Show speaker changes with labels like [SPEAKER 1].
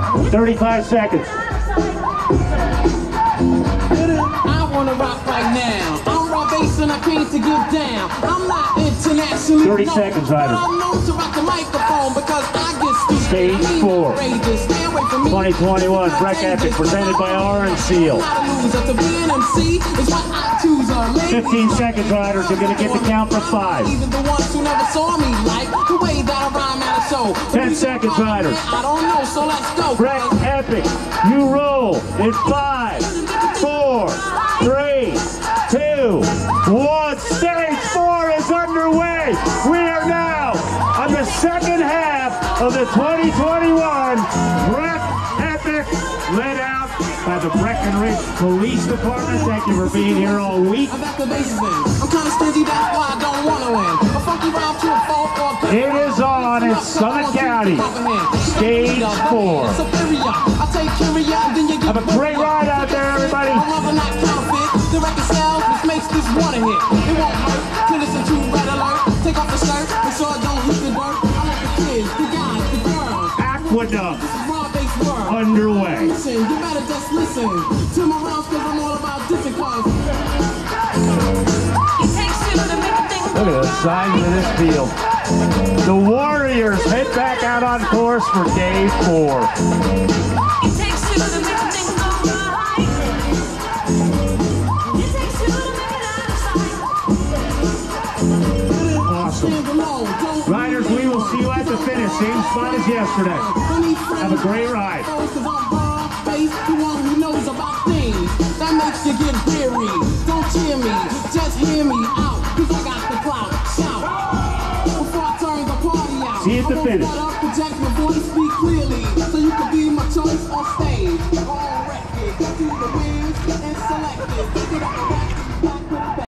[SPEAKER 1] 35 seconds.
[SPEAKER 2] I wanna rock right now. I'm raw bass and I came to get down. I'm not internationally
[SPEAKER 1] 30 seconds, Ryder.
[SPEAKER 2] I'm known to rock the microphone because I get stupid.
[SPEAKER 1] Stage 4. 2021 Breck Epic presented by Orange Seal. 15 seconds, Riders. You're going to get the count for 5.
[SPEAKER 2] Even the ones who never saw me like the way that I rhyme at a show.
[SPEAKER 1] 10 seconds, Riders.
[SPEAKER 2] I don't know, so let's go.
[SPEAKER 1] Breck Epic, you roll in 5, 4, 3, 2, 1. Stage 4 is underway. We are now on the second half of the 2021 Breck Epic, led out by the Breckenridge Police Department. Thank you for being here all week.
[SPEAKER 2] I'm kind of stingy, that's why I don't want to win. A funky rhyme to a folk or
[SPEAKER 1] it is on in Summit County. Stage 4. Have a great ride out there, everybody.
[SPEAKER 2] The record sells, which makes this one a hit. It won't hurt to listen to Red Alert. Take off the shirt, make sure it don't hit the dirt. I like the kids, the guys, the girls.
[SPEAKER 1] Aqueduct underway.
[SPEAKER 2] Listen, you better just listen to my rounds because I'm all about different cars.
[SPEAKER 1] Look at the size of this field. The Warriors head back out on course for day 4. Awesome. Riders, we will see you at the finish. Same spot as yesterday. Have a great ride.
[SPEAKER 2] That makes you get weary. Don't cheer me, just hear me out. Cause I got the clout. Shout. Before I turn the party out.
[SPEAKER 1] See you at the finish.
[SPEAKER 2] Project my voice, speak clearly. So you can be my choice on stage. On record, do the wins and select it.